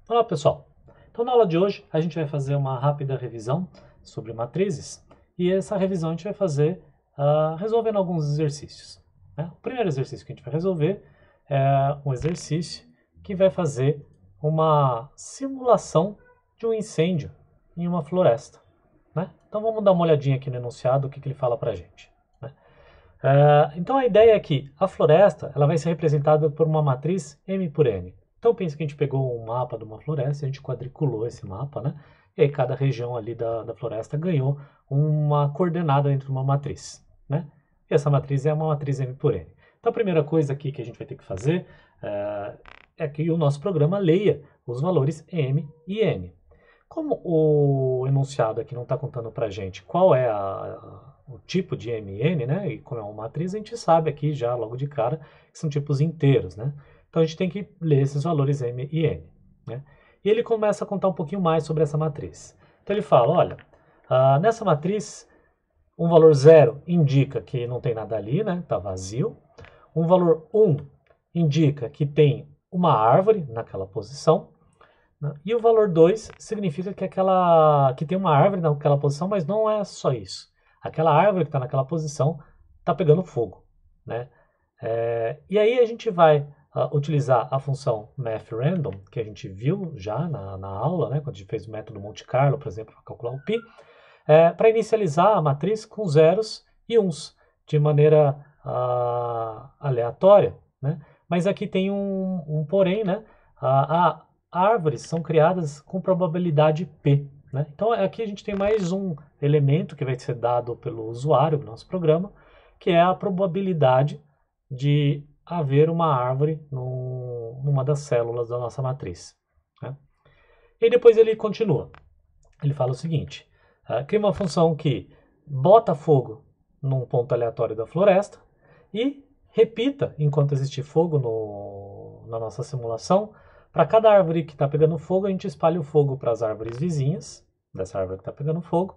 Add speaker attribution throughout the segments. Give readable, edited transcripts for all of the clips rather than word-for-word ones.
Speaker 1: Olá pessoal, então na aula de hoje a gente vai fazer uma rápida revisão sobre matrizes e essa revisão a gente vai fazer resolvendo alguns exercícios, né? O primeiro exercício que a gente vai resolver é um exercício que vai fazer uma simulação de um incêndio em uma floresta, né? Então vamos dar uma olhadinha aqui no enunciado, o que ele fala para a gente, né? Então a ideia é que a floresta ela vai ser representada por uma matriz M por N. Então pensa que a gente pegou um mapa de uma floresta, a gente quadriculou esse mapa, né? E aí cada região ali da floresta ganhou uma coordenada dentro de uma matriz, né? E essa matriz é uma matriz M por N. Então a primeira coisa aqui que a gente vai ter que fazer é que o nosso programa leia os valores M e N. Como o enunciado aqui não está contando para a gente qual é o tipo de M e N, né? E como é uma matriz, a gente sabe aqui já logo de cara que são tipos inteiros, né? Então a gente tem que ler esses valores M e N, né? E ele começa a contar um pouquinho mais sobre essa matriz. Então ele fala, olha, nessa matriz, um valor 0 indica que não tem nada ali, né? Está vazio. Um valor 1 indica que tem uma árvore naquela posição. E o valor 2 significa que tem uma árvore naquela posição, mas não é só isso. Aquela árvore que está naquela posição está pegando fogo, né? E aí a gente vai utilizar a função mathRandom, que a gente viu já na aula, né, quando a gente fez o método Monte Carlo, por exemplo, para calcular o π, para inicializar a matriz com zeros e uns, de maneira aleatória, né? Mas aqui tem um porém, né? Árvores são criadas com probabilidade P, né? Então aqui a gente tem mais um elemento que vai ser dado pelo usuário do nosso programa, que é a probabilidade de haver uma árvore numa das células da nossa matriz, né? E depois ele continua. Ele fala o seguinte, cria uma função que bota fogo num ponto aleatório da floresta e repita, enquanto existir fogo na nossa simulação, para cada árvore que está pegando fogo, a gente espalha o fogo para as árvores vizinhas, dessa árvore que está pegando fogo,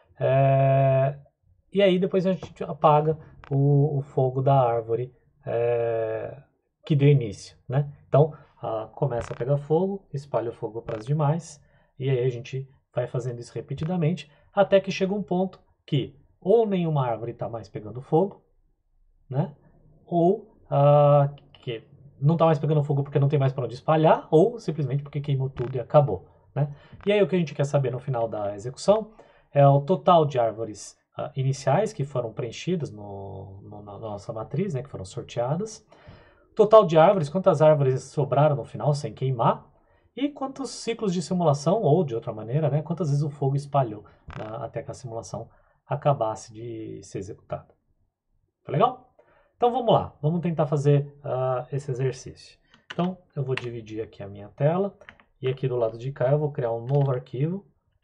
Speaker 1: e aí depois a gente apaga o fogo da árvore que deu início, né? Então, começa a pegar fogo, espalha o fogo para as demais, e aí a gente vai fazendo isso repetidamente, até que chega um ponto que ou nenhuma árvore está mais pegando fogo, né? Ou que não está mais pegando fogo porque não tem mais para onde espalhar, ou simplesmente porque queimou tudo e acabou, né? E aí o que a gente quer saber no final da execução é o total de árvores iniciais que foram preenchidas na nossa matriz, né, que foram sorteadas, total de árvores, quantas árvores sobraram no final sem queimar, e quantos ciclos de simulação, ou de outra maneira, né, quantas vezes o fogo espalhou até que a simulação acabasse de ser executada. Tá legal? Então vamos lá, vamos tentar fazer esse exercício. Então eu vou dividir aqui a minha tela, e aqui do lado de cá eu vou criar um novo arquivo,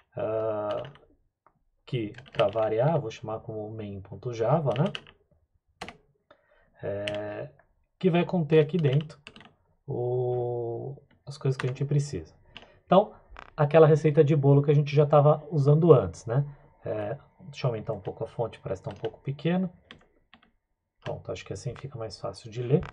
Speaker 1: que para variar, eu vou chamar como main.java, né? Que vai conter aqui dentro as coisas que a gente precisa. Então, aquela receita de bolo que a gente já estava usando antes, né? Deixa eu aumentar um pouco a fonte, parece que está um pouco pequeno. Pronto, acho que assim fica mais fácil de ler.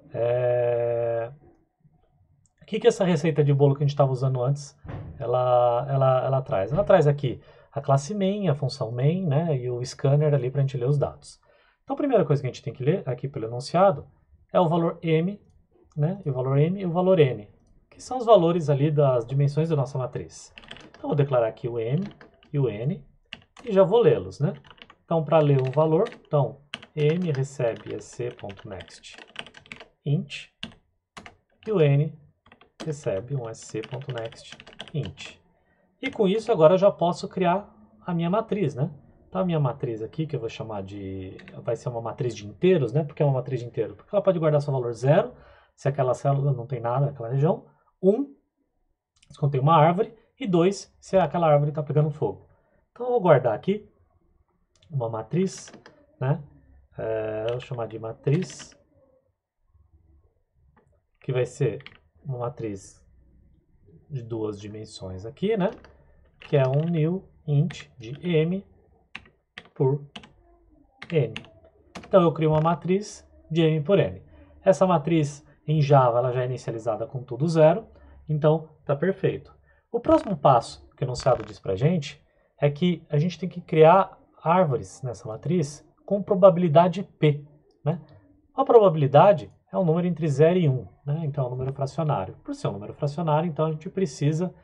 Speaker 1: O que essa receita de bolo que a gente estava usando antes, ela traz? Ela traz aqui a classe main, a função main, né, e o scanner ali para a gente ler os dados. Então a primeira coisa que a gente tem que ler aqui pelo enunciado é o valor m, né, e o valor m e o valor n, que são os valores ali das dimensões da nossa matriz. Então vou declarar aqui o m e o n e já vou lê-los, né? Então para ler o valor, então m recebe sc.next int e o n recebe um sc.next int. E com isso agora eu já posso criar a minha matriz, né? Então a minha matriz aqui, que eu vou chamar vai ser uma matriz de inteiros, né? Porque é uma matriz de inteiro? Porque ela pode guardar seu valor 0, se aquela célula não tem nada naquela região, 1, se contém uma árvore, e 2, se aquela árvore está pegando fogo. Então eu vou guardar aqui uma matriz, né? Eu vou chamar de matriz, que vai ser uma matriz de duas dimensões aqui, né? Que é um new int de m por n. Então eu crio uma matriz de m por n. Essa matriz em Java ela já é inicializada com tudo 0, Então, tá perfeito. O próximo passo que o enunciado diz para a gente é que a gente tem que criar árvores nessa matriz com probabilidade P, né? A probabilidade é um número entre 0 e 1, né? Então é um número fracionário. Por ser um número fracionário, então a gente precisa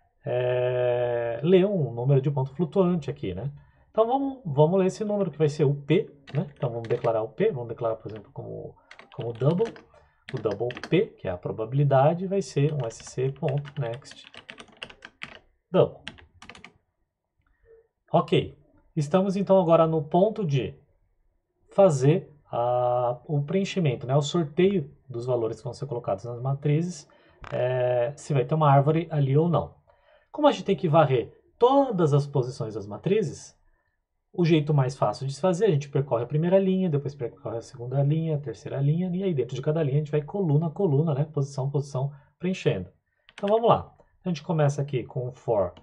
Speaker 1: ler um número de ponto flutuante aqui, né? Então vamos ler esse número que vai ser o P, né? Então vamos declarar o P, vamos declarar, por exemplo, como double. O double P, que é a probabilidade, vai ser um sc.next double. Ok, estamos então agora no ponto de fazer o preenchimento, né? O sorteio dos valores que vão ser colocados nas matrizes, se vai ter uma árvore ali ou não. Como a gente tem que varrer todas as posições das matrizes, o jeito mais fácil de se fazer, a gente percorre a primeira linha, depois percorre a segunda linha, a terceira linha, e aí dentro de cada linha a gente vai coluna a coluna, né? Posição a posição, preenchendo. Então vamos lá. A gente começa aqui com o for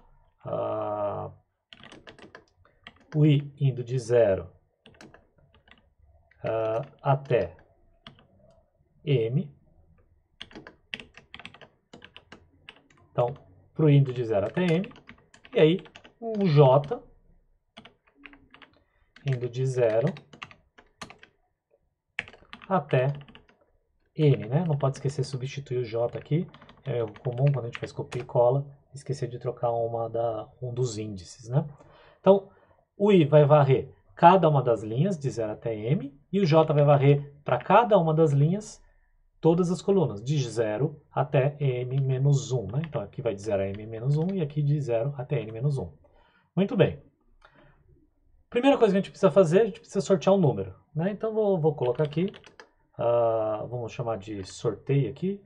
Speaker 1: o i indo de 0 até m. Então, para o indo de 0 até m. E aí, um j indo de 0 até n, né? Não pode esquecer de substituir o j aqui. É comum quando a gente faz copia e cola, esquecer de trocar um dos índices, né? Então, o i vai varrer cada uma das linhas de 0 até m, e o j vai varrer para cada uma das linhas todas as colunas, de 0 até m-1, né? Então, aqui vai de 0 a m-1 e aqui de 0 até n-1. Muito bem. Primeira coisa que a gente precisa fazer, a gente precisa sortear um número, né? Então, vou colocar aqui, vamos chamar de sorteio aqui,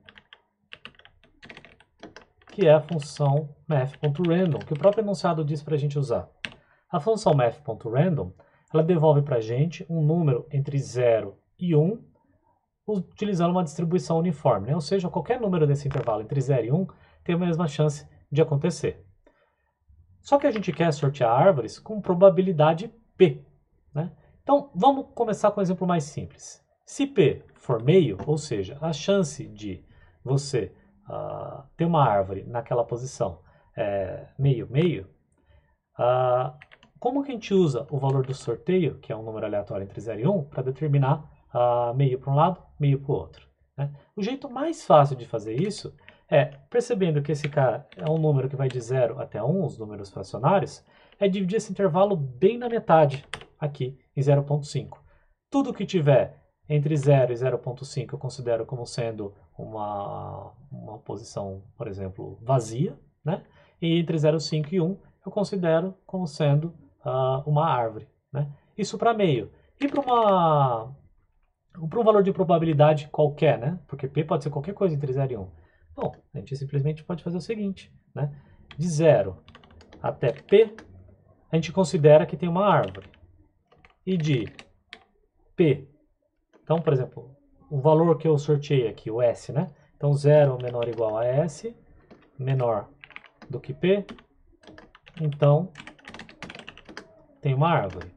Speaker 1: que é a função math.random, que o próprio enunciado diz para a gente usar. A função math.random, ela devolve para a gente um número entre 0 e 1, utilizando uma distribuição uniforme, né? Ou seja, qualquer número desse intervalo entre 0 e 1 tem a mesma chance de acontecer. Só que a gente quer sortear árvores com probabilidade P, né? Então, vamos começar com um exemplo mais simples. Se P for meio, ou seja, a chance de você ter uma árvore naquela posição meio, como que a gente usa o valor do sorteio, que é um número aleatório entre 0 e 1, para determinar meio para um lado, meio para o outro, né? O jeito mais fácil de fazer isso é, percebendo que esse cara é um número que vai de 0 até 1, os números fracionários, é dividir esse intervalo bem na metade, aqui, em 0,5. Tudo que tiver entre 0 e 0,5 eu considero como sendo uma posição, por exemplo, vazia, né? E entre 0,5 e 1 eu considero como sendo uma árvore, né? Isso para meio. E para um valor de probabilidade qualquer, né? Porque P pode ser qualquer coisa entre 0 e 1. Bom, a gente simplesmente pode fazer o seguinte, né? De 0 até P, a gente considera que tem uma árvore. E de P, então, por exemplo, o valor que eu sorteei aqui, o S, né? Então, 0 menor ou igual a S, menor do que P, então tem uma árvore.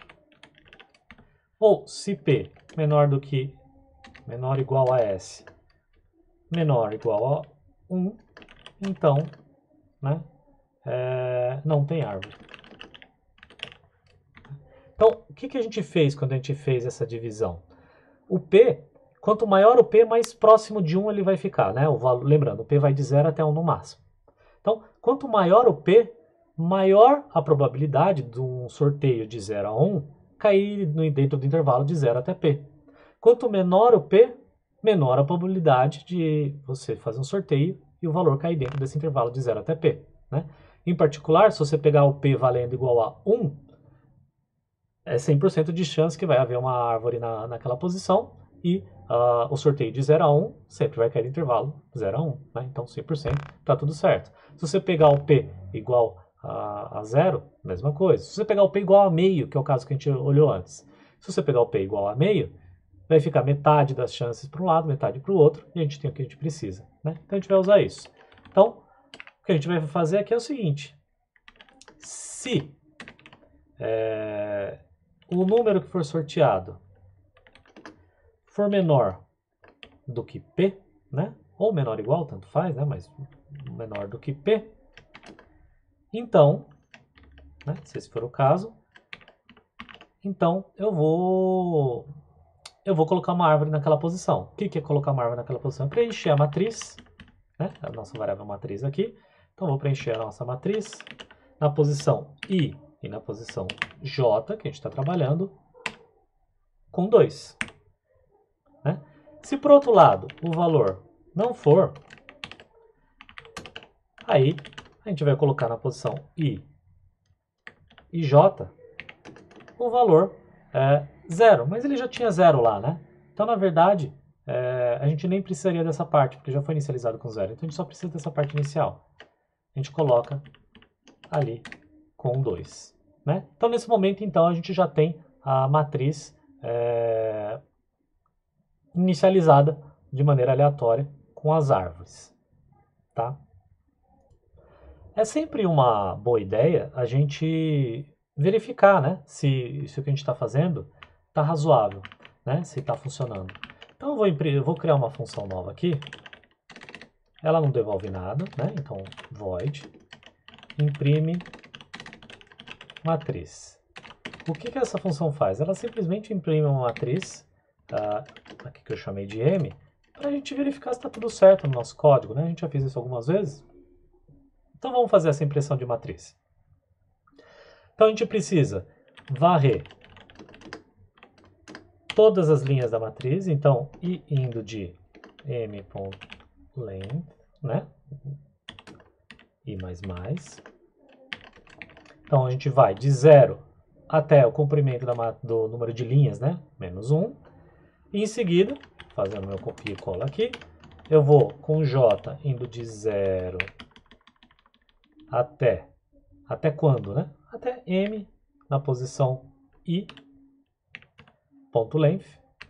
Speaker 1: Ou se P menor ou igual a S, menor ou igual a 1, então, né, não tem árvore. Então, o que a gente fez quando a gente fez essa divisão? O P, quanto maior o P, mais próximo de 1 ele vai ficar, né? Lembrando, o P vai de 0 até 1 no máximo. Então, quanto maior o P, maior a probabilidade de um sorteio de 0 a 1 cair dentro do intervalo de 0 até P. Quanto menor o P, menor a probabilidade de você fazer um sorteio e o valor cair dentro desse intervalo de 0 até P, né? Em particular, se você pegar o P valendo igual a 1, é 100% de chance que vai haver uma árvore naquela posição e o sorteio de 0 a 1 sempre vai cair no intervalo 0 a 1, né? Então 100% está tudo certo. Se você pegar o P igual a 0, mesma coisa. Se você pegar o P igual a meio, que é o caso que a gente olhou antes, se você pegar o P igual a meio, vai ficar metade das chances para um lado, metade para o outro, e a gente tem o que a gente precisa, né? Então a gente vai usar isso. Então, o que a gente vai fazer aqui é o seguinte: se o número que for sorteado for menor do que P, né? Ou menor ou igual, tanto faz, né? Mas menor do que P, então, né, se esse for o caso, então eu vou colocar uma árvore naquela posição. O que é colocar uma árvore naquela posição? É preencher a matriz, né, a nossa variável matriz aqui. Então, eu vou preencher a nossa matriz na posição I e na posição J, que a gente está trabalhando, com 2. Né? Se por outro lado o valor não for, aí a gente vai colocar na posição I e J o valor 0, mas ele já tinha 0 lá, né? Então, na verdade, a gente nem precisaria dessa parte, porque já foi inicializado com 0. Então, a gente só precisa dessa parte inicial. A gente coloca ali com 2. Né? Então, nesse momento, então, a gente já tem a matriz inicializada de maneira aleatória com as árvores. Tá? É sempre uma boa ideia a gente verificar, né, se o que a gente está fazendo está razoável, né, se está funcionando. Então eu vou criar uma função nova aqui. Ela não devolve nada, né? Então void imprime matriz. O que essa função faz? Ela simplesmente imprime uma matriz, aqui que eu chamei de M, para a gente verificar se está tudo certo no nosso código, né? A gente já fez isso algumas vezes. Então vamos fazer essa impressão de matriz. Então a gente precisa varrer todas as linhas da matriz, então I indo de m.length, né? I++. Então a gente vai de 0 até o comprimento do número de linhas, né? -1. E em seguida, fazendo meu copia e cola aqui, eu vou com J indo de 0 até quando, né? Até M na posição I.length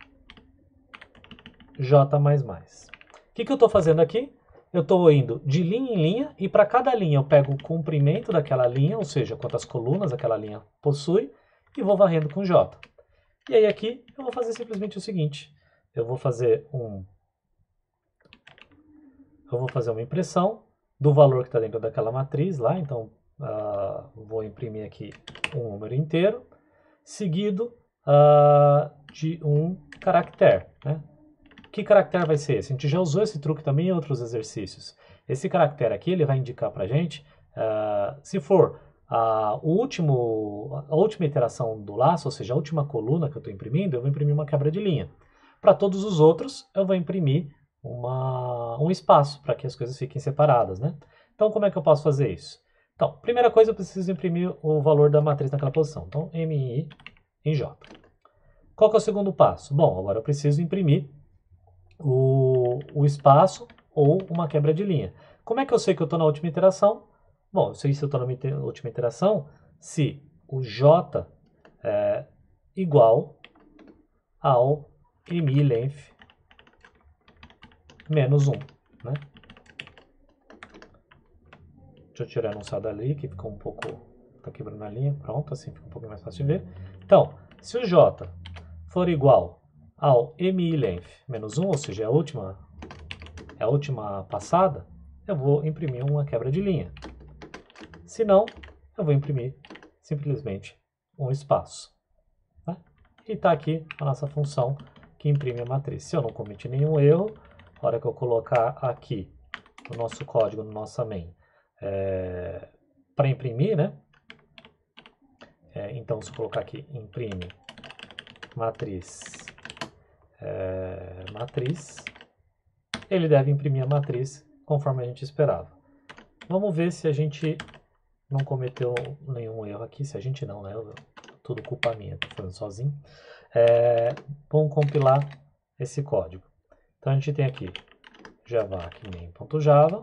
Speaker 1: J++. O que eu estou fazendo aqui? Eu estou indo de linha em linha e para cada linha eu pego o comprimento daquela linha, ou seja, quantas colunas aquela linha possui, e vou varrendo com J. E aí aqui eu vou fazer simplesmente o seguinte, eu vou fazer uma impressão do valor que está dentro daquela matriz lá, então vou imprimir aqui um número inteiro, seguido de um caractere, né? Que caractere vai ser esse? A gente já usou esse truque também em outros exercícios. Esse caractere aqui ele vai indicar para a gente, se for a última iteração do laço, ou seja, a última coluna que eu estou imprimindo, eu vou imprimir uma quebra de linha. Para todos os outros, eu vou imprimir um espaço para que as coisas fiquem separadas, né? Então, como é que eu posso fazer isso? Então, primeira coisa, eu preciso imprimir o valor da matriz naquela posição. Então, MI em J. Qual que é o segundo passo? Bom, agora eu preciso imprimir o espaço ou uma quebra de linha. Como é que eu sei que eu estou na última iteração? Bom, eu sei se eu estou na última iteração se o J é igual ao MI_length -1, né? Deixa eu tirar o enunciado ali, que ficou um pouco... Está quebrando a linha. Pronto, assim fica um pouco mais fácil de ver. Então, se o J for igual ao MI_length -1, ou seja, é a última passada, eu vou imprimir uma quebra de linha. Se não, eu vou imprimir simplesmente um espaço. Né? E está aqui a nossa função que imprime a matriz. Se eu não cometi nenhum erro, na hora que eu colocar aqui no nosso código, no nosso main, para imprimir, né? Então, se eu colocar aqui, imprime matriz, ele deve imprimir a matriz conforme a gente esperava. Vamos ver se a gente não cometeu nenhum erro aqui. Se a gente não, né? Tudo culpa minha, estou fazendo sozinho. Vamos compilar esse código. Então a gente tem aqui javac main.java.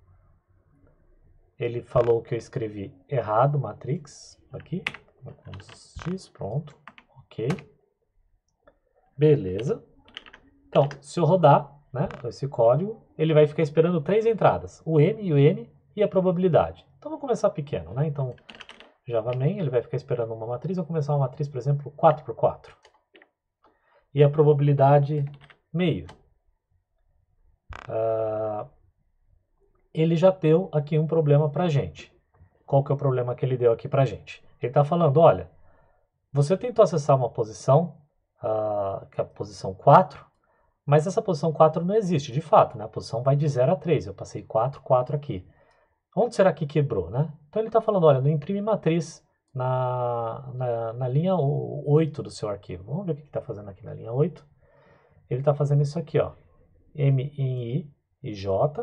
Speaker 1: Ele falou que eu escrevi errado, matrix, aqui. X, pronto, ok. Beleza. Então, se eu rodar, né, esse código, ele vai ficar esperando 3 entradas, o M e o N e a probabilidade. Então, vou começar pequeno, né? Então, Java main, ele vai ficar esperando uma matriz. Eu vou começar uma matriz, por exemplo, 4×4. E a probabilidade meio. ele já deu aqui um problema para a gente. Qual que é o problema que ele deu aqui para a gente? Ele está falando, olha, você tentou acessar uma posição, que é a posição 4, mas essa posição 4 não existe, de fato, né? A posição vai de 0 a 3, eu passei 4, 4 aqui. Onde será que quebrou, né? Então ele está falando, olha, não imprime matriz na linha 8 do seu arquivo. Vamos ver o que está fazendo aqui na linha 8. Ele está fazendo isso aqui, ó. M em I e J,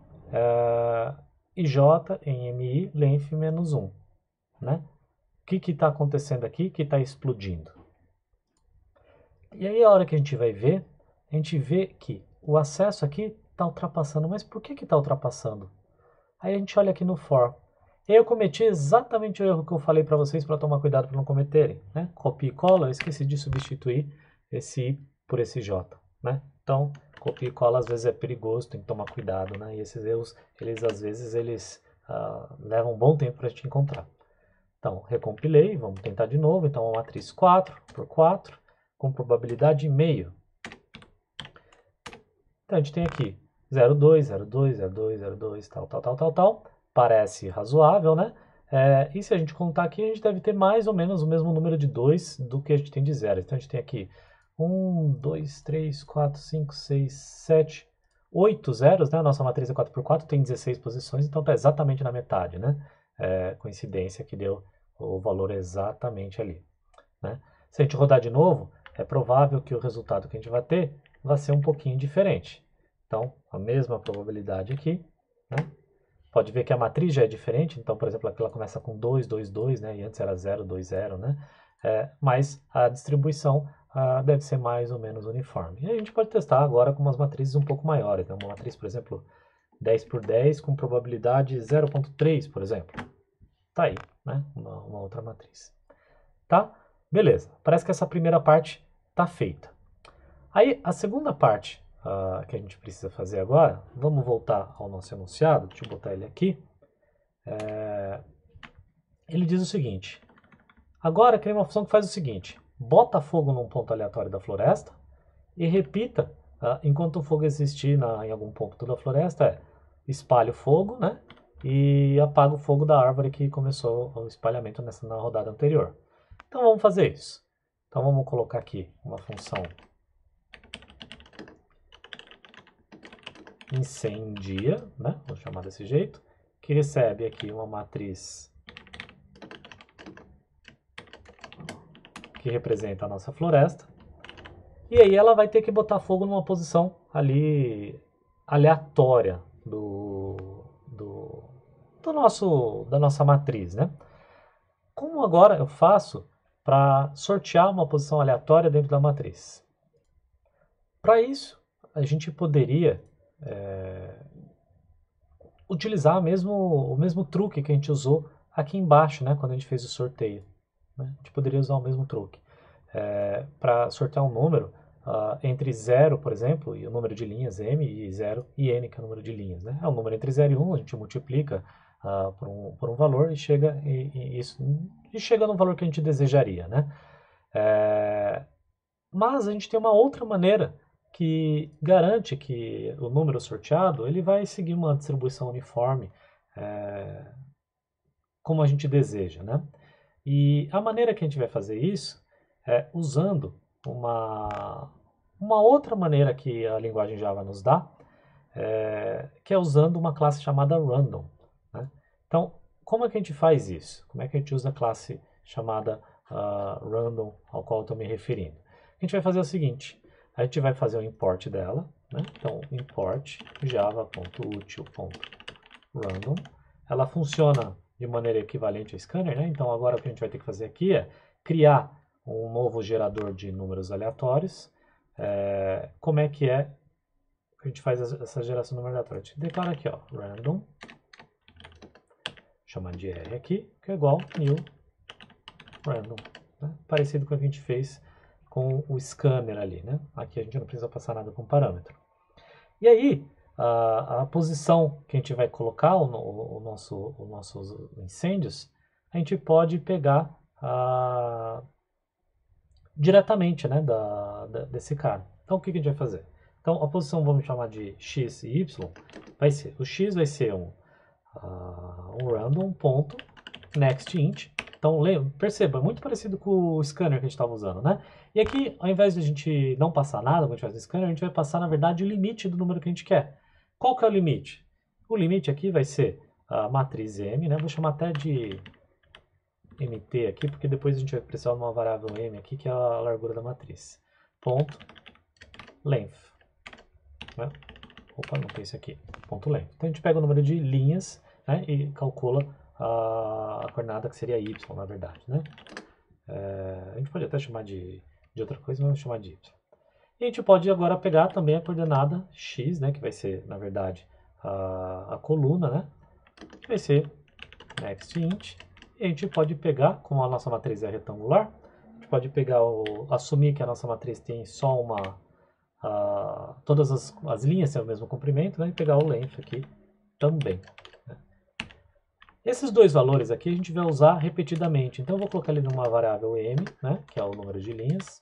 Speaker 1: e J em MI, length menos 1, né? O que está acontecendo aqui que está explodindo? E aí a hora que a gente vai ver, a gente vê que o acesso aqui está ultrapassando. Mas por que está ultrapassando? Aí a gente olha aqui no for. E eu cometi exatamente o erro que eu falei para vocês para tomar cuidado para não cometerem, né? Copia e cola, eu esqueci de substituir esse I por esse J, né? Então, copia e cola às vezes é perigoso, tem que tomar cuidado, né? E esses erros, às vezes levam um bom tempo para a gente encontrar. Então, recompilei, vamos tentar de novo. Então, uma matriz 4 por 4, com probabilidade meio. Então, a gente tem aqui 0,2, 0,2, 0,2, 0,2, tal. Parece razoável, né? E se a gente contar aqui, a gente deve ter mais ou menos o mesmo número de 2 do que a gente tem de 0. Então, a gente tem aqui 1, 2, 3, 4, 5, 6, 7, 8 zeros, né? A nossa matriz é 4 por 4, tem 16 posições, então está exatamente na metade, né? Coincidência que deu o valor exatamente ali, né? Se a gente rodar de novo, é provável que o resultado que a gente vai ter vai ser um pouquinho diferente. Então, a mesma probabilidade aqui, né? Pode ver que a matriz já é diferente, então, por exemplo, aqui ela começa com 2, 2, 2, né? E antes era 0, 2, 0, né? Mas a distribuição deve ser mais ou menos uniforme. E a gente pode testar agora com umas matrizes um pouco maiores, né? Uma matriz, por exemplo, 10 por 10 com probabilidade 0,3, por exemplo. Tá aí, né? Uma outra matriz. Tá? Beleza. Parece que essa primeira parte tá feita. Aí, a segunda parte que a gente precisa fazer agora, vamos voltar ao nosso enunciado, deixa eu botar ele aqui. Ele diz o seguinte: agora cria uma função que faz o seguinte: bota fogo num ponto aleatório da floresta e repita, enquanto o fogo existir em algum ponto da floresta, espalha o fogo, né? E apaga o fogo da árvore que começou o espalhamento na rodada anterior. Então vamos fazer isso. Então vamos colocar aqui uma função incendia, né? Vou chamar desse jeito, que recebe aqui uma matriz que representa a nossa floresta. E aí ela vai ter que botar fogo numa posição ali aleatória da nossa matriz, né? Como agora eu faço para sortear uma posição aleatória dentro da matriz? Para isso, a gente poderia utilizar o mesmo truque que a gente usou aqui embaixo, né, quando a gente fez o sorteio, né? A gente poderia usar o mesmo truque. Para sortear um número entre 0, por exemplo, e o número de linhas m, e 0 e n, que é o número de linhas, né? É um número entre 0 e 1, a gente multiplica por um valor e chega no valor que a gente desejaria, né? Mas a gente tem uma outra maneira que garante que o número sorteado ele vai seguir uma distribuição uniforme, como a gente deseja, né? E a maneira que a gente vai fazer isso é usando uma outra maneira que a linguagem Java nos dá, que é usando uma classe chamada random, né? Então, como é que a gente faz isso? Como é que a gente usa a classe chamada random ao qual eu estou me referindo? A gente vai fazer o seguinte: a gente vai fazer o import dela, né? Então, import java.util.random. Ela funciona de maneira equivalente ao scanner, né? Então, agora o que a gente vai ter que fazer aqui é criar um novo gerador de números aleatórios. Como é que a gente faz essa geração de número aleatório? A gente declara aqui, ó, random, chamar de R aqui, que é igual new random, né? Parecido com o que a gente fez com o scanner ali, né? Aqui a gente não precisa passar nada com parâmetro. E aí, a posição que a gente vai colocar os nossos incêndios, a gente pode pegar diretamente, né, desse cara. Então, o que a gente vai fazer? Então, a posição vamos chamar de x e y, o x vai ser um random.nextInt. Então, perceba, é muito parecido com o scanner que a gente estava usando, né? E aqui, ao invés de a gente não passar nada, quando a gente faz o scanner, a gente vai passar, na verdade, o limite do número que a gente quer. Qual que é o limite? O limite aqui vai ser a matriz M, né? Vou chamar até de mt aqui, porque depois a gente vai precisar de uma variável m aqui, que é a largura da matriz. Ponto length. Né? Opa, não tem isso aqui. Ponto length. Então a gente pega o número de linhas, né, e calcula a coordenada que seria y, na verdade. Né? A gente pode até chamar de outra coisa, mas vamos chamar de y. E a gente pode agora pegar também a coordenada x, né, que vai ser, na verdade, a coluna, né, que vai ser nextInt. E a gente pode pegar, como a nossa matriz é retangular, a gente pode pegar assumir que a nossa matriz tem só todas as linhas têm o mesmo comprimento, né, e pegar o length aqui também. Né. Esses dois valores aqui a gente vai usar repetidamente. Então eu vou colocar ele numa variável m, né, que é o número de linhas.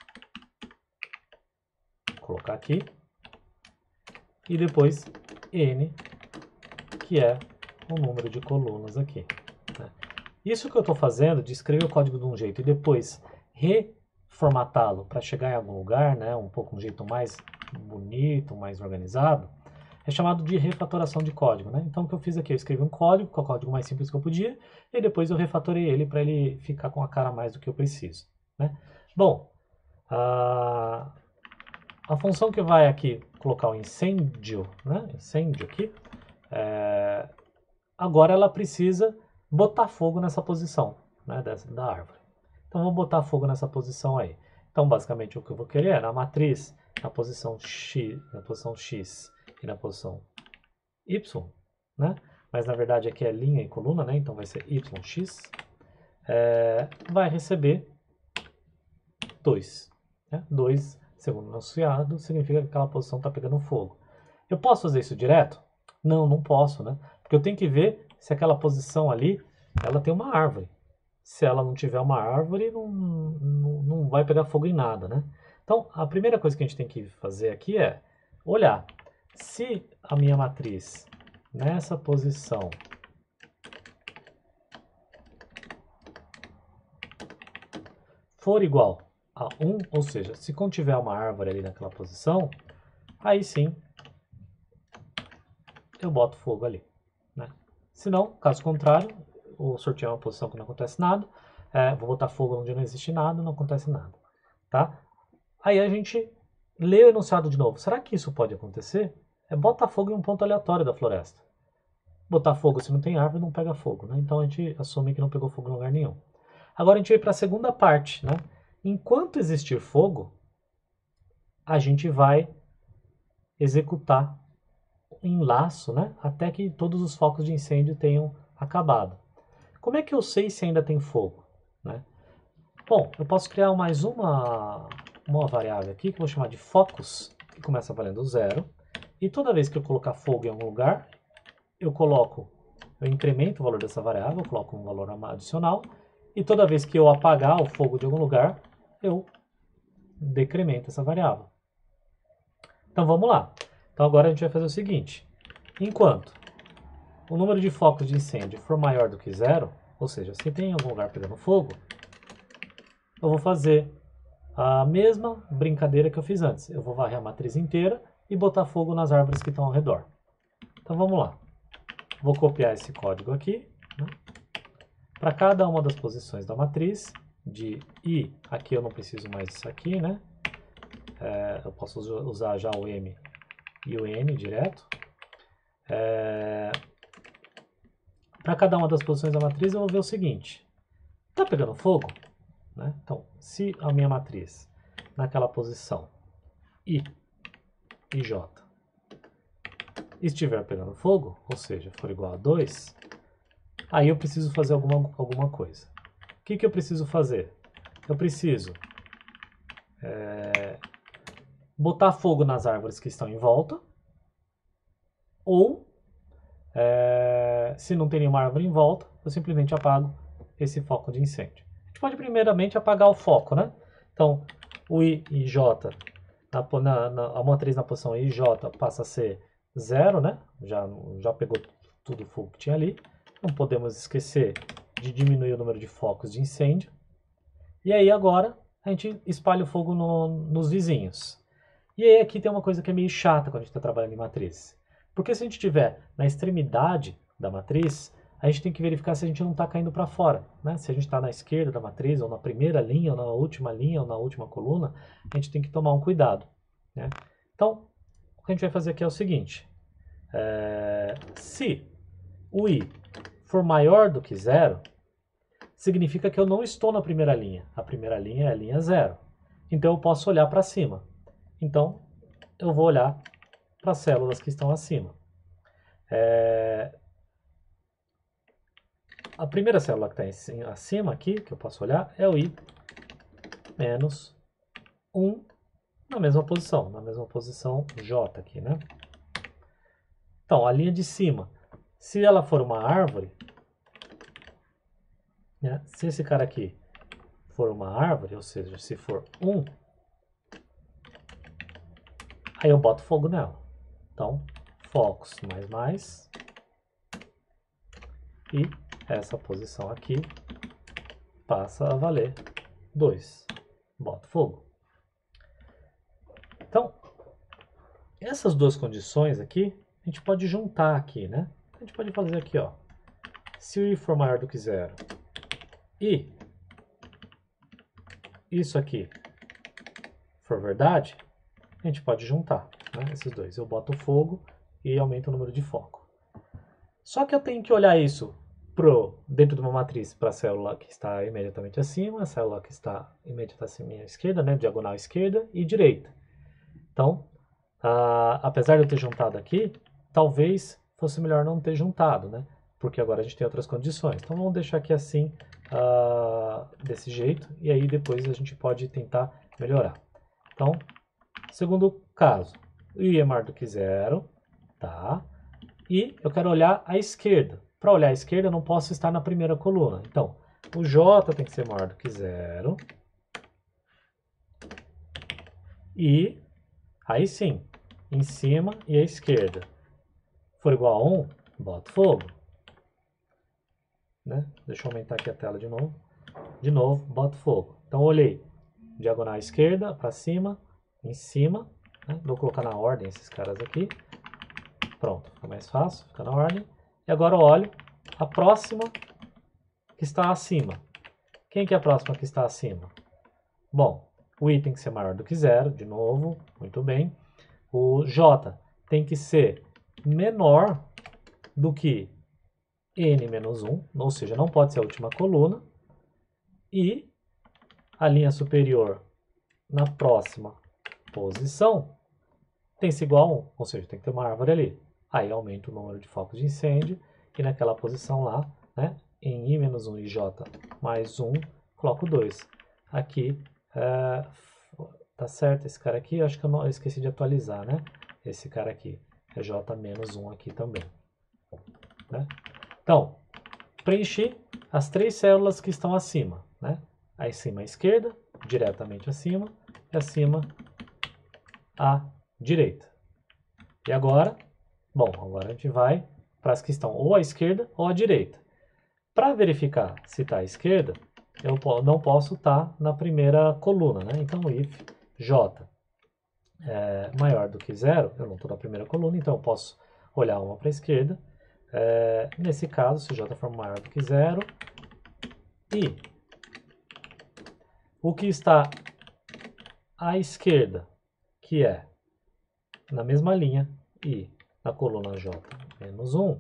Speaker 1: Vou colocar aqui. E depois n, que é o número de colunas aqui. Né. Isso que eu estou fazendo, de escrever o código de um jeito e depois reformatá-lo para chegar em algum lugar, né, um jeito mais bonito, mais organizado, é chamado de refatoração de código. Né? Então o que eu fiz aqui, eu escrevi um código, que é o código mais simples que eu podia, e depois eu refatorei ele para ele ficar com a cara a mais do que eu preciso. Né? Bom, a função que vai aqui colocar o incêndio, né, incêndio aqui, agora ela precisa botar fogo nessa posição, né, da árvore. Então, vou botar fogo nessa posição aí. Então, basicamente, o que eu vou querer é na matriz, na posição x e na posição y, né? Mas, na verdade, aqui é linha e coluna, né? Então, vai ser yx. Vai receber 2. Né? 2, segundo o nosso criado, significa que aquela posição está pegando fogo. Eu posso fazer isso direto? Não, não posso, né? Porque eu tenho que ver se aquela posição ali, ela tem uma árvore. Se ela não tiver uma árvore, não vai pegar fogo em nada, né? Então, a primeira coisa que a gente tem que fazer aqui é olhar se a minha matriz nessa posição for igual a 1, ou seja, se contiver uma árvore ali naquela posição, aí sim eu boto fogo ali. Né? Se não, caso contrário, ou sortear uma posição que não acontece nada, vou botar fogo onde não existe nada, não acontece nada. Tá? Aí a gente lê o enunciado de novo. Será que isso pode acontecer? Botar fogo em um ponto aleatório da floresta. Botar fogo se não tem árvore, não pega fogo. Né? Então a gente assume que não pegou fogo em lugar nenhum. Agora a gente vai para a segunda parte. Né? Enquanto existir fogo, a gente vai executar em laço, né? Até que todos os focos de incêndio tenham acabado. Como é que eu sei se ainda tem fogo? Né? Bom, eu posso criar mais uma variável aqui, que eu vou chamar de focus, que começa valendo 0. E toda vez que eu colocar fogo em algum lugar, eu incremento o valor dessa variável, eu coloco um valor adicional. E toda vez que eu apagar o fogo de algum lugar, eu decremento essa variável. Então vamos lá. Então agora a gente vai fazer o seguinte. Enquanto o número de focos de incêndio for maior do que 0, ou seja, se tem algum lugar pegando fogo, eu vou fazer a mesma brincadeira que eu fiz antes. Eu vou varrer a matriz inteira e botar fogo nas árvores que estão ao redor. Então vamos lá. Vou copiar esse código aqui. Né? Para cada uma das posições da matriz, de i, aqui eu não preciso mais disso aqui, né? Eu posso usar já o m e o n direto. Para cada uma das posições da matriz, eu vou ver o seguinte. Está pegando fogo? Né? Então, se a minha matriz, naquela posição I e J, estiver pegando fogo, ou seja, for igual a 2, aí eu preciso fazer alguma coisa. O que eu preciso fazer? Eu preciso botar fogo nas árvores que estão em volta, ou, se não tem nenhuma árvore em volta, eu simplesmente apago esse foco de incêndio. A gente pode primeiramente apagar o foco, né? Então, o I e J a matriz na posição I, J passa a ser 0, né? Já pegou tudo o fogo que tinha ali. Não podemos esquecer de diminuir o número de focos de incêndio. E aí agora a gente espalha o fogo nos vizinhos. E aí aqui tem uma coisa que é meio chata quando a gente está trabalhando em matriz. Porque se a gente estiver na extremidade da matriz, a gente tem que verificar se a gente não está caindo para fora, né? Se a gente está na esquerda da matriz, ou na primeira linha, ou na última linha, ou na última coluna, a gente tem que tomar um cuidado, né? Então, o que a gente vai fazer aqui é o seguinte. Se o I for maior do que 0, significa que eu não estou na primeira linha. A primeira linha é a linha 0. Então eu posso olhar para cima. Então eu vou olhar para as células que estão acima. A primeira célula que está acima aqui, que eu posso olhar, é o I menos 1 na mesma posição J aqui, né? Então, a linha de cima, se ela for uma árvore, né? Se esse cara aqui for uma árvore, ou seja, se for 1, aí eu boto fogo nela. Então, focos mais, e essa posição aqui passa a valer 2. Boto fogo. Então, essas duas condições aqui, a gente pode juntar aqui, né? A gente pode fazer aqui, ó. Se o I for maior do que 0 e isso aqui for verdade, a gente pode juntar, né, esses dois. Eu boto fogo e aumento o número de foco. Só que eu tenho que olhar isso dentro de uma matriz para a célula que está imediatamente acima, a célula que está imediatamente acima à esquerda, né, diagonal esquerda e direita. Então, apesar de eu ter juntado aqui, talvez fosse melhor não ter juntado, né? Porque agora a gente tem outras condições. Então vamos deixar aqui assim, desse jeito, e aí depois a gente pode tentar melhorar. Então, segundo caso, o I é maior do que 0, tá? E eu quero olhar à esquerda. Para olhar à esquerda, eu não posso estar na primeira coluna. Então, o J tem que ser maior do que 0. E aí sim, em cima e à esquerda. For igual a 1, boto fogo. Né? Deixa eu aumentar aqui a tela de novo. De novo, boto fogo. Então, olhei diagonal à esquerda, para cima, em cima. Né? Vou colocar na ordem esses caras aqui. Pronto, fica mais fácil, fica na ordem. E agora eu olho a próxima que está acima. Quem que é a próxima que está acima? Bom, o I tem que ser maior do que 0, de novo, muito bem. O J tem que ser menor do que N menos 1, ou seja, não pode ser a última coluna. E a linha superior na próxima posição tem que ser igual a 1, ou seja, tem que ter uma árvore ali. Aí aumenta o número de focos de incêndio e naquela posição lá, né, em I menos 1 e J mais 1, coloco 2. Aqui, tá certo, esse cara aqui, acho que eu esqueci de atualizar, né? Esse cara aqui é J menos 1 aqui também. Né? Então, preenchi as 3 células que estão acima, né? Acima à esquerda, diretamente acima, e acima à direita. E agora, bom, agora a gente vai para as que estão ou à esquerda ou à direita. Para verificar se está à esquerda, eu não posso estar na primeira coluna, né? Então, if J é maior do que 0, eu não estou na primeira coluna, então eu posso olhar uma para a esquerda. Nesse caso, se J for maior do que 0, e o que está à esquerda, que é na mesma linha, e na coluna J menos 1,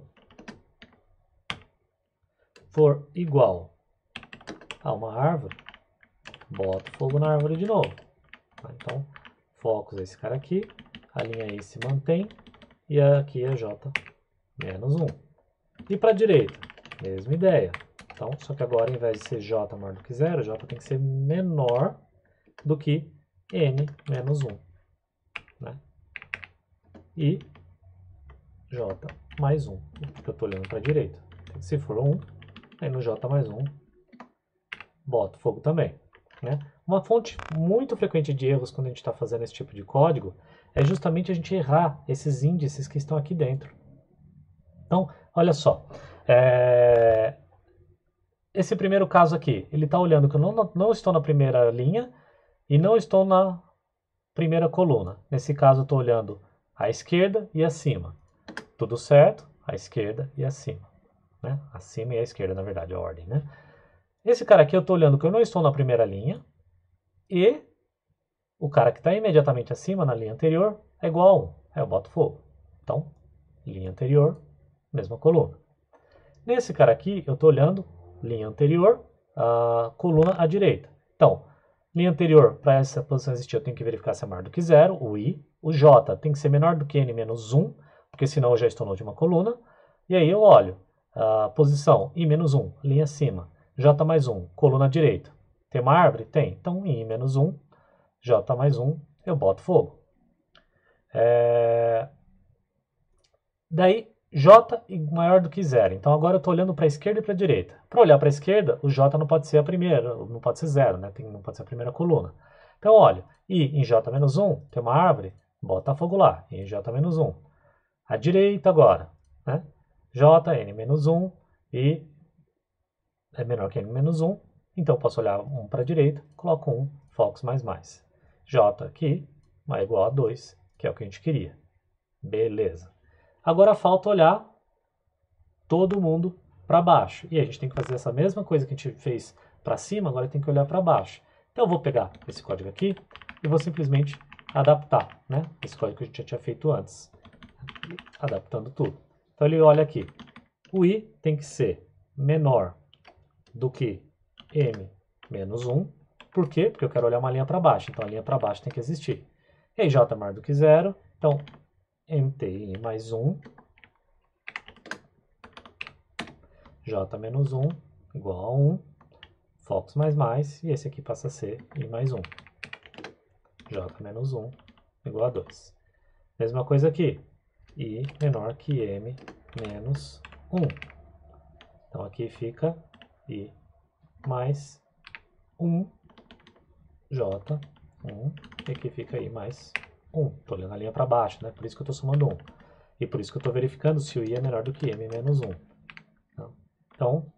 Speaker 1: for igual a uma árvore, boto fogo na árvore de novo. Então, focos é esse cara aqui, a linha I se mantém, e aqui é J menos 1. E para a direita, mesma ideia. Então, só que agora, ao invés de ser J maior do que 0, J tem que ser menor do que N menos 1. Né? E J mais 1, porque eu estou olhando para a direita. Se for 1, aí no J mais 1, boto fogo também. Né? Uma fonte muito frequente de erros quando a gente está fazendo esse tipo de código é justamente a gente errar esses índices que estão aqui dentro. Então, olha só, esse primeiro caso aqui, ele está olhando que eu não estou na primeira linha e não estou na primeira coluna. Nesse caso, eu estou olhando à esquerda e acima. Tudo certo, à esquerda e acima. Né? Acima e à esquerda, na verdade, a ordem. Né? Esse cara aqui, eu estou olhando que eu não estou na primeira linha e o cara que está imediatamente acima, na linha anterior, é igual a 1. Aí eu boto fogo. Então, linha anterior, mesma coluna. Nesse cara aqui, eu estou olhando linha anterior, a coluna à direita. Então, linha anterior, para essa posição existir, eu tenho que verificar se é maior do que 0, o I. O J tem que ser menor do que N menos 1, porque senão eu já estou na última coluna. E aí eu olho a posição I menos 1, linha acima, J mais 1, coluna à direita. Tem uma árvore? Tem. Então, I menos 1, J mais 1, eu boto fogo. Daí, J maior do que 0. Então agora eu estou olhando para a esquerda e para a direita. Para olhar para a esquerda, o J não pode ser a primeira, não pode ser 0, né? Não pode ser a primeira coluna. Então olha, I em J menos 1, tem uma árvore, bota fogo lá, I em J menos 1. À direita agora, né? J, N menos 1, I é menor que N menos 1, então eu posso olhar 1 para a direita, coloco 1, Fox mais. J aqui é igual a 2, que é o que a gente queria. Beleza. Agora falta olhar todo mundo para baixo. E a gente tem que fazer essa mesma coisa que a gente fez para cima, agora tem que olhar para baixo. Então eu vou pegar esse código aqui e vou simplesmente adaptar, né? Esse código que a gente já tinha feito antes. Adaptando tudo. Então ele olha aqui. O I tem que ser menor do que M menos 1. Por quê? Porque eu quero olhar uma linha para baixo. Então a linha para baixo tem que existir. E aí J é maior do que 0. Então MTI mais 1, J menos 1 igual a 1, Fox mais, e esse aqui passa a ser I mais 1. J menos 1 igual a 2. Mesma coisa aqui, I menor que M menos 1. Então aqui fica I mais 1, J, 1, e aqui fica I mais 1. Estou olhando a linha para baixo, né? Por isso que eu estou somando 1. E por isso que eu estou verificando se o I é menor do que M menos 1. Então,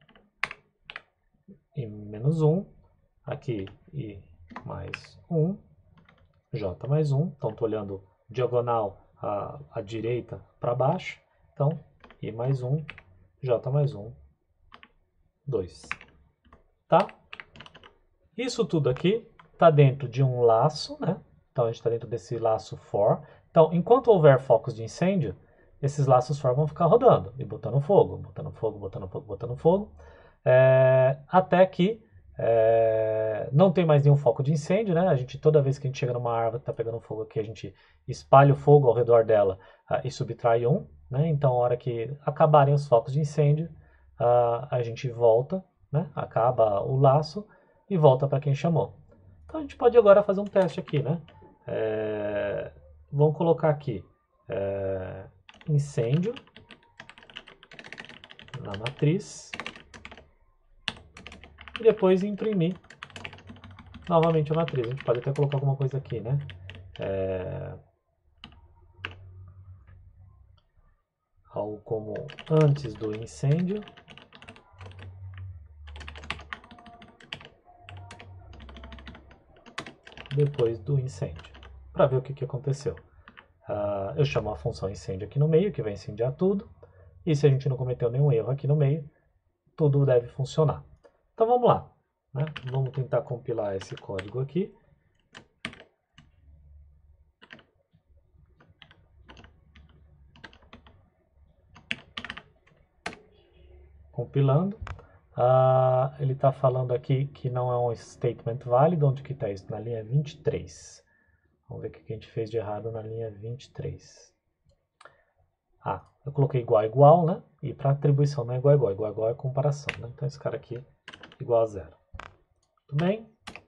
Speaker 1: I menos 1, aqui I mais 1, J mais 1. Então, estou olhando diagonal à direita para baixo. Então, I mais 1, J mais 1, 2. Tá? Isso tudo aqui está dentro de um laço, né? Então, a gente está dentro desse laço for. Então, enquanto houver focos de incêndio, esses laços for vão ficar rodando e botando fogo, botando fogo, botando fogo, botando fogo, até que não tem mais nenhum foco de incêndio, né? Toda vez que a gente chega numa árvore que está pegando fogo aqui, a gente espalha o fogo ao redor dela e subtrai um, né? Então, a hora que acabarem os focos de incêndio, a gente volta, né? Acaba o laço e volta para quem chamou. Então, a gente pode agora fazer um teste aqui, né? Vamos colocar aqui incêndio na matriz e depois imprimir novamente a matriz. A gente pode até colocar alguma coisa aqui, né? Algo como antes do incêndio. Depois do incêndio, para ver o que aconteceu. Eu chamo a função incêndio aqui no meio, que vai incendiar tudo, e se a gente não cometeu nenhum erro aqui no meio, tudo deve funcionar. Então vamos lá, né? Vamos tentar compilar esse código aqui. Compilando. Ele está falando aqui que não é um statement válido. Onde que está isso? Na linha 23. Vamos ver o que a gente fez de errado na linha 23. Eu coloquei igual a igual, né? E para atribuição não é igual a igual. Igual a igual é comparação, né? Então esse cara aqui igual a 0. Tudo bem?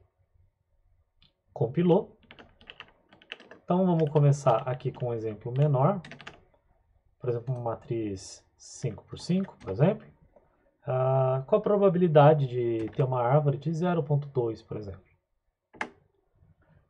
Speaker 1: Compilou. Então vamos começar aqui com um exemplo menor. Por exemplo, uma matriz 5 por 5, por exemplo. Qual a probabilidade de ter uma árvore de 0,2, por exemplo?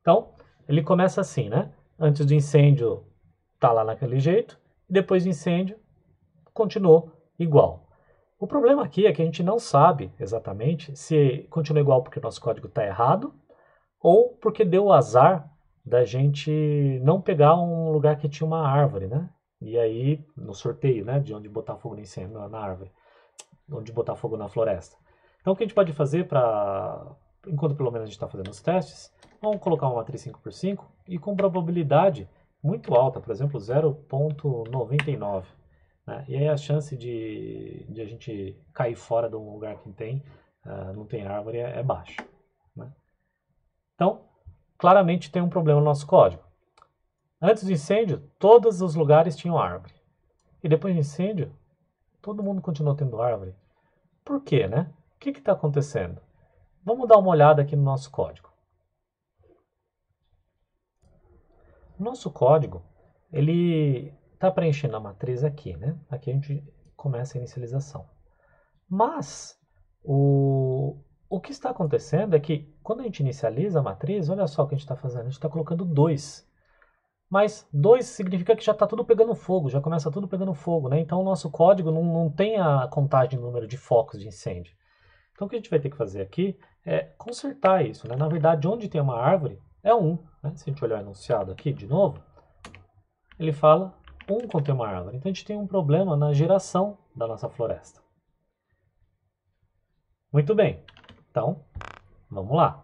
Speaker 1: Então, ele começa assim, né? Antes do incêndio, tá lá naquele jeito, e depois do incêndio, continuou igual. O problema aqui é que a gente não sabe exatamente se continua igual porque o nosso código está errado ou porque deu o azar da gente não pegar um lugar que tinha uma árvore, né? E aí, no sorteio, né, de onde botar fogo no incêndio, na árvore, onde botar fogo na floresta. Então, o que a gente pode fazer para, enquanto pelo menos a gente está fazendo os testes, vamos colocar uma matriz 5x5 e com probabilidade muito alta, por exemplo, 0,99. Né? E aí a chance de a gente cair fora de um lugar que não tem árvore é baixa. Né? Então, claramente tem um problema no nosso código. Antes do incêndio, todos os lugares tinham árvore. E depois do incêndio, todo mundo continuou tendo árvore. Por quê, né? O que está acontecendo? Vamos dar uma olhada aqui no nosso código. O nosso código, ele está preenchendo a matriz aqui, né? Aqui a gente começa a inicialização. Mas, o que está acontecendo é que, quando a gente inicializa a matriz, olha só o que a gente está fazendo. A gente está colocando 2. Mas 2 significa que já está tudo pegando fogo, já começa tudo pegando fogo, né? Então o nosso código não tem a contagem do número de focos de incêndio. Então o que a gente vai ter que fazer aqui é consertar isso, né? Na verdade, onde tem uma árvore é 1. Né? Se a gente olhar o enunciado aqui de novo, ele fala 1 contém uma árvore. Então a gente tem um problema na geração da nossa floresta. Muito bem. Então, vamos lá.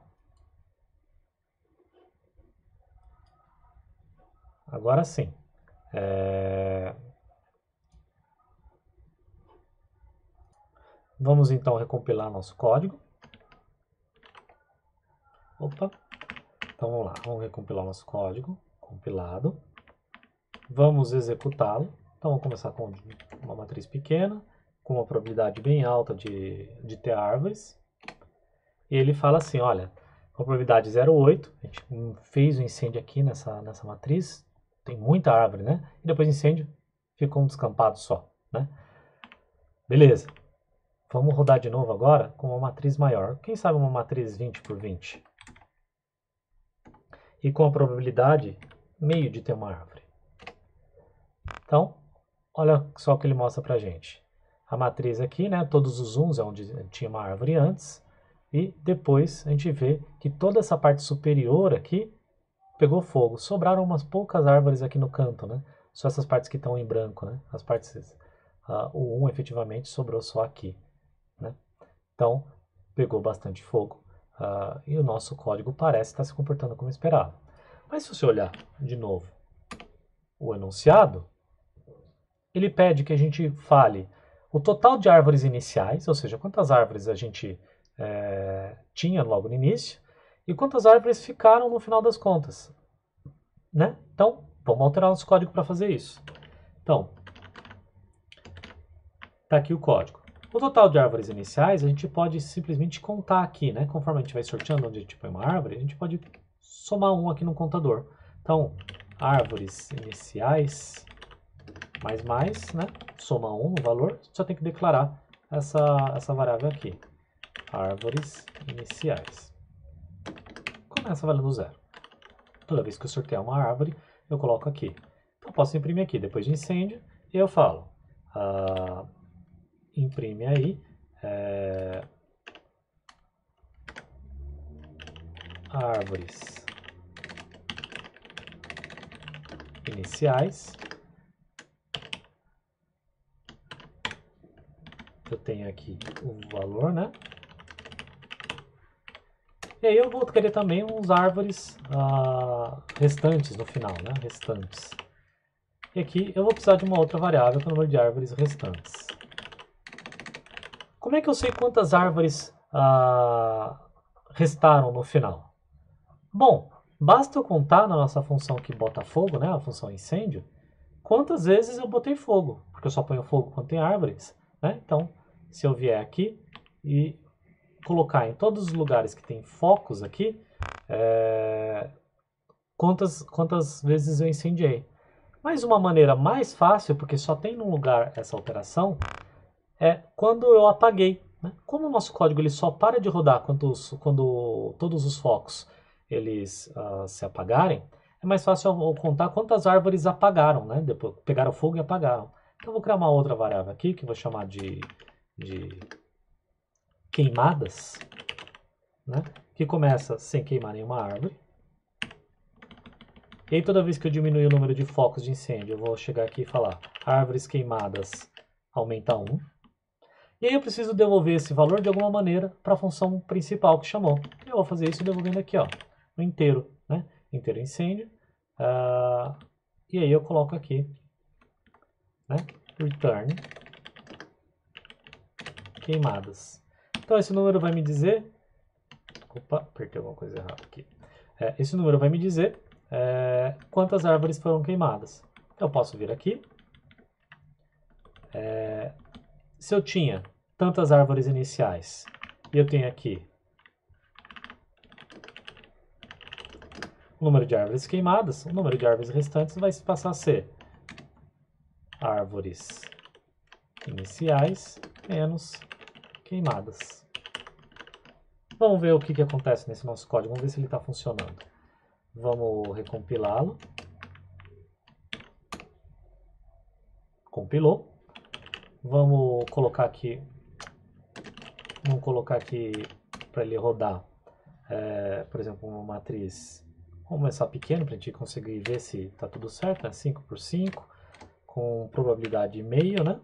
Speaker 1: Agora sim. Vamos então recompilar nosso código. Opa. Então vamos lá. Vamos recompilar nosso código. Compilado. Vamos executá-lo. Então vamos começar com uma matriz pequena, com uma probabilidade bem alta de ter árvores. E ele fala assim, olha, com a probabilidade 0,8, a gente fez o incêndio aqui nessa matriz, tem muita árvore, né? E depois do incêndio, ficou um descampado só, né? Beleza. Vamos rodar de novo agora com uma matriz maior. Quem sabe uma matriz 20 por 20? E com a probabilidade meio de ter uma árvore. Então, olha só o que ele mostra pra gente. A matriz aqui, né? Todos os 1s é onde tinha uma árvore antes. E depois a gente vê que toda essa parte superior aqui pegou fogo. Sobraram umas poucas árvores aqui no canto, né? Só essas partes que estão em branco, né? As partes, o 1 efetivamente sobrou só aqui, né? Então, pegou bastante fogo. E o nosso código parece estar se comportando como esperado. Mas se você olhar de novo o enunciado, ele pede que a gente fale o total de árvores iniciais, ou seja, quantas árvores a gente tinha logo no início, e quantas árvores ficaram no final das contas. Né? Então, vamos alterar nosso código para fazer isso. Então, está aqui o código. O total de árvores iniciais, a gente pode simplesmente contar aqui, né? Conforme a gente vai sorteando onde a gente põe uma árvore, a gente pode somar 1 aqui no contador. Então, árvores iniciais, mais, né? Soma 1 no valor, só tem que declarar essa variável aqui. Árvores iniciais. Começa valendo 0. Toda vez que eu sortear uma árvore, eu coloco aqui. Então, eu posso imprimir aqui, depois de incêndio, e eu falo, imprime aí, árvores iniciais. Eu tenho aqui o valor, né? E aí eu vou querer também uns árvores restantes no final, né? Restantes. E aqui eu vou precisar de uma outra variável, que é o número de árvores restantes. Como é que eu sei quantas árvores restaram no final? Bom, basta eu contar na nossa função que bota fogo, né? A função incêndio, quantas vezes eu botei fogo. Porque eu só ponho fogo quando tem árvores, né? Então, se eu vier aqui e colocar em todos os lugares que tem focos aqui, quantas vezes eu incendiei. Mas uma maneira mais fácil, porque só tem num lugar essa alteração, é quando eu apaguei. Né? Como o nosso código ele só para de rodar quando todos os focos eles se apagarem, é mais fácil eu contar quantas árvores apagaram, né? Depois pegaram fogo e apagaram. Então eu vou criar uma outra variável aqui, que eu vou chamar de queimadas, né? Que começa sem queimar nenhuma árvore. E aí toda vez que eu diminuir o número de focos de incêndio, eu vou chegar aqui e falar árvores queimadas aumenta 1. E aí eu preciso devolver esse valor de alguma maneira para a função principal que chamou. Eu vou fazer isso devolvendo aqui, ó, no inteiro, né? Inteiro incêndio. E aí eu coloco aqui, né? Return queimadas. Então esse número vai me dizer... Opa, apertei alguma coisa errada aqui. Esse número vai me dizer quantas árvores foram queimadas. Então eu posso vir aqui. Se eu tinha tantas árvores iniciais e eu tenho aqui o número de árvores queimadas, o número de árvores restantes vai passar a ser árvores iniciais menos queimadas. Vamos ver o que acontece nesse nosso código, vamos ver se ele está funcionando. Vamos recompilá-lo. Compilou. Vamos colocar aqui para ele rodar, por exemplo, uma matriz. Vamos começar pequeno para a gente conseguir ver se está tudo certo, né? 5 por 5, com probabilidade de meio, né?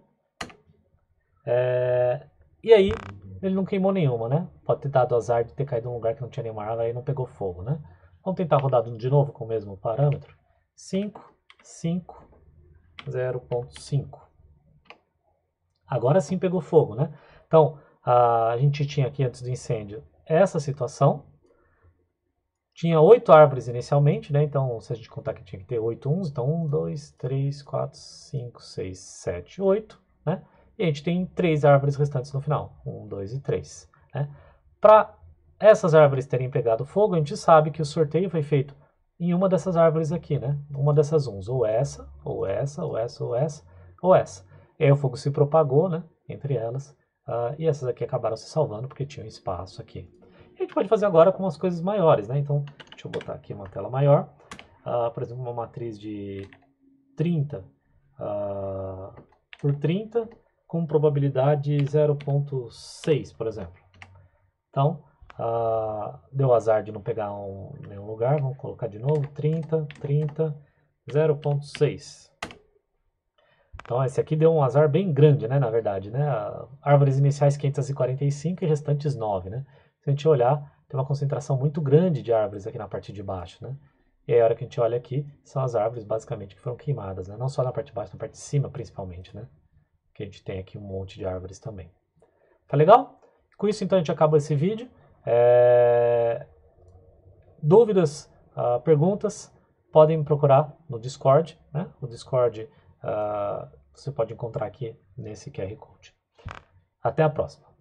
Speaker 1: E aí, ele não queimou nenhuma, né? Pode ter dado azar de ter caído num lugar que não tinha nenhuma árvore e não pegou fogo, né? Vamos tentar rodar de novo com o mesmo parâmetro. 5, 5, 0.5. Agora sim pegou fogo, né? Então, a gente tinha aqui antes do incêndio essa situação. Tinha 8 árvores inicialmente, né? Então, se a gente contar que tinha que ter 8 uns, então 1, 2, 3, 4, 5, 6, 7, 8, né? E a gente tem 3 árvores restantes no final. 1, 2 e 3, né? Para essas árvores terem pegado fogo, a gente sabe que o sorteio foi feito em uma dessas árvores aqui, né? Uma dessas uns, ou essa, ou essa, ou essa, ou essa, ou essa. E aí o fogo se propagou, né? Entre elas. E essas aqui acabaram se salvando porque tinham espaço aqui. E a gente pode fazer agora com as coisas maiores, né? Então, deixa eu botar aqui uma tela maior. Por exemplo, uma matriz de 30 por 30 com probabilidade 0.6, por exemplo. Então, deu azar de não pegar nenhum lugar. Vamos colocar de novo. 30, 30, 0.6. Então, esse aqui deu um azar bem grande, né, na verdade, né? Árvores iniciais 545 e restantes 9, né? Se a gente olhar, tem uma concentração muito grande de árvores aqui na parte de baixo, né? E aí, a hora que a gente olha aqui, são as árvores, basicamente, que foram queimadas, né? Não só na parte de baixo, na parte de cima, principalmente, né? Que a gente tem aqui um monte de árvores também. Tá legal? Com isso, então, a gente acaba esse vídeo. Dúvidas, perguntas, podem me procurar no Discord, né? O Discord... você pode encontrar aqui nesse QR Code. Até a próxima!